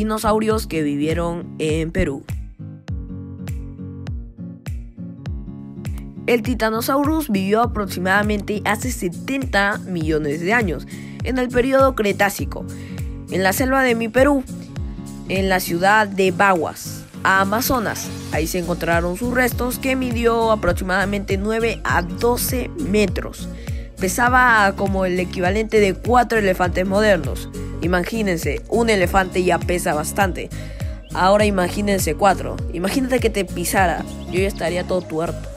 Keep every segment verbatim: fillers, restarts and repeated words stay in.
dinosaurios que vivieron en Perú. El Titanosaurus vivió aproximadamente hace setenta millones de años, en el periodo Cretácico, en la selva de mi Perú, en la ciudad de Baguas, Amazonas. Ahí se encontraron sus restos, que midió aproximadamente nueve a doce metros. Pesaba como el equivalente de cuatro elefantes modernos. Imagínense, un elefante ya pesa bastante. Ahora imagínense cuatro. Imagínate que te pisara, yo ya estaría todo tuerto.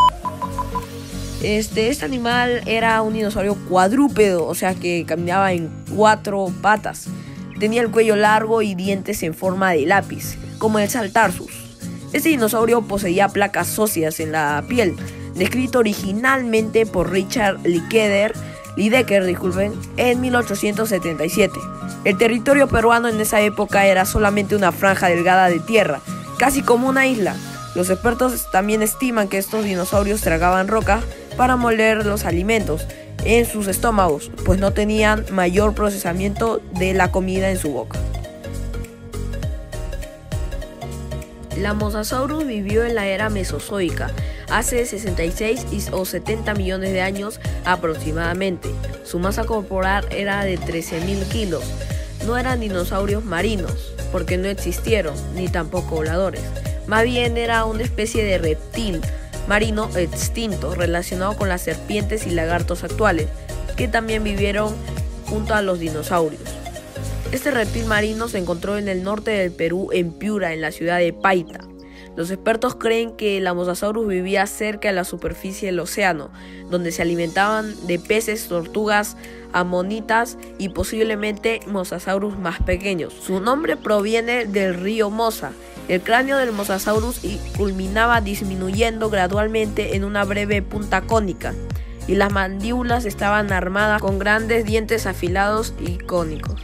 Este, este animal era un dinosaurio cuadrúpedo, o sea que caminaba en cuatro patas. Tenía el cuello largo y dientes en forma de lápiz, como el Saltarsus. Este dinosaurio poseía placas óseas en la piel, descrito originalmente por Richard Lidecker, Lidecker disculpen, en mil ochocientos setenta y siete. El territorio peruano en esa época era solamente una franja delgada de tierra, casi como una isla. Los expertos también estiman que estos dinosaurios tragaban roca para moler los alimentos en sus estómagos, pues no tenían mayor procesamiento de la comida en su boca. La Mosasaurus vivió en la era mesozoica, hace sesenta y seis o setenta millones de años aproximadamente. Su masa corporal era de trece mil kilos. No eran dinosaurios marinos, porque no existieron, ni tampoco voladores. Más bien era una especie de reptil marino extinto relacionado con las serpientes y lagartos actuales, que también vivieron junto a los dinosaurios. Este reptil marino se encontró en el norte del Perú, en Piura, en la ciudad de Paita. Los expertos creen que la Mosasaurus vivía cerca de la superficie del océano, donde se alimentaban de peces, tortugas, amonitas y posiblemente Mosasaurus más pequeños. Su nombre proviene del río Mosa. El cráneo del Mosasaurus culminaba disminuyendo gradualmente en una breve punta cónica, y las mandíbulas estaban armadas con grandes dientes afilados y cónicos.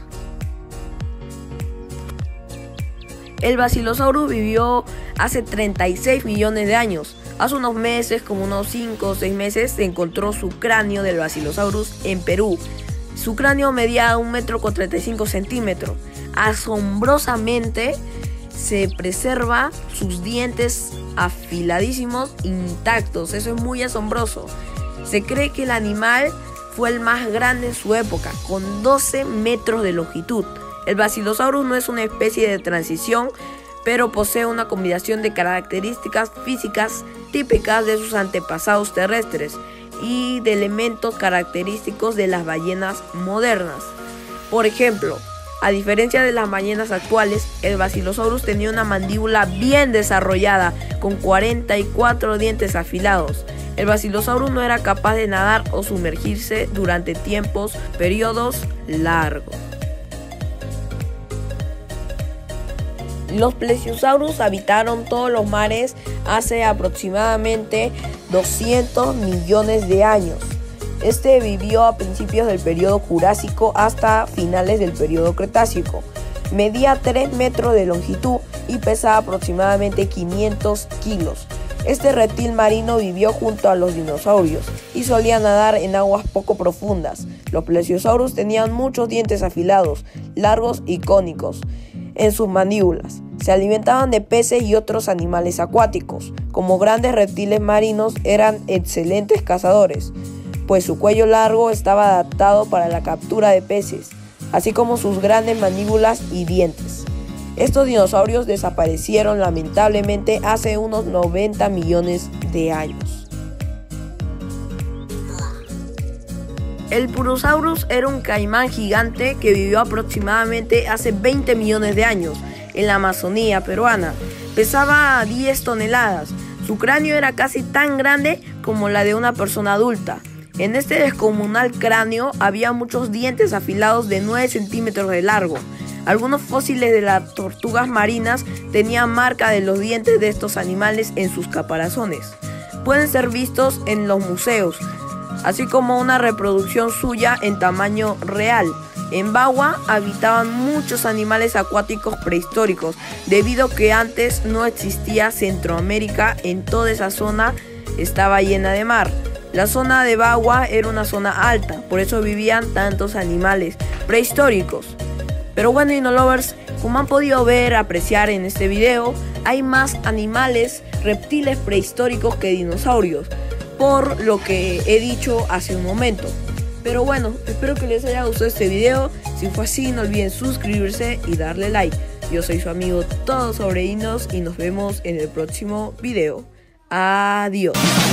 El Basilosaurus vivió hace treinta y seis millones de años. Hace unos meses, como unos cinco o seis meses, se encontró su cráneo del Basilosaurus en Perú. Su cráneo medía un metro con treinta y cinco centímetros. Asombrosamente, se preserva sus dientes afiladísimos intactos. Eso es muy asombroso. Se cree que el animal fue el más grande en su época, con doce metros de longitud. El Basilosaurus no es una especie de transición, pero posee una combinación de características físicas típicas de sus antepasados terrestres y de elementos característicos de las ballenas modernas. Por ejemplo, a diferencia de las ballenas actuales, el Basilosaurus tenía una mandíbula bien desarrollada, con cuarenta y cuatro dientes afilados. El Basilosaurus no era capaz de nadar o sumergirse durante tiempos, periodos largos. Los Plesiosaurus habitaron todos los mares hace aproximadamente doscientos millones de años. Este vivió a principios del periodo Jurásico hasta finales del periodo Cretácico. Medía tres metros de longitud y pesaba aproximadamente quinientos kilos. Este reptil marino vivió junto a los dinosaurios y solía nadar en aguas poco profundas. Los Plesiosaurus tenían muchos dientes afilados, largos y cónicos en sus mandíbulas. Se alimentaban de peces y otros animales acuáticos. Como grandes reptiles marinos, eran excelentes cazadores, pues su cuello largo estaba adaptado para la captura de peces, así como sus grandes mandíbulas y dientes. Estos dinosaurios desaparecieron lamentablemente hace unos noventa millones de años. El Purosaurus era un caimán gigante que vivió aproximadamente hace veinte millones de años en la Amazonía peruana. Pesaba diez toneladas. Su cráneo era casi tan grande como la de una persona adulta. En este descomunal cráneo había muchos dientes afilados de nueve centímetros de largo. Algunos fósiles de las tortugas marinas tenían marca de los dientes de estos animales en sus caparazones. Pueden ser vistos en los museos, así como una reproducción suya en tamaño real. En Bagua habitaban muchos animales acuáticos prehistóricos, debido a que antes no existía Centroamérica. En toda esa zona estaba llena de mar. La zona de Bagua era una zona alta, por eso vivían tantos animales prehistóricos. Pero bueno, Dinolovers, como han podido ver, apreciar en este video, hay más animales, reptiles prehistóricos que dinosaurios, por lo que he dicho hace un momento. Pero bueno, espero que les haya gustado este video. Si fue así, no olviden suscribirse y darle like. Yo soy su amigo Todo Sobre Dinos y nos vemos en el próximo video. Adiós.